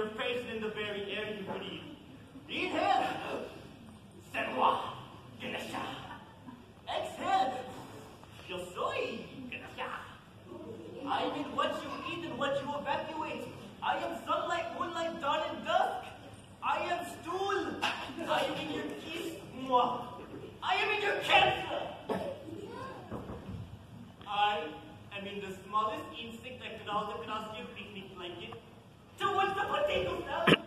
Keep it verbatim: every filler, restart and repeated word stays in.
your face and in the very air you breathe. Inhale. C'est moi, Ganesha. Exhale. Je suis Ganesha. I am in what you eat and what you evacuate. I am sunlight, moonlight, dawn, and dusk. I am stool. I am in your kiss, moi. I am in your cancer. I am in the smallest insect that crawls across your picnic blanket towards the potato salad.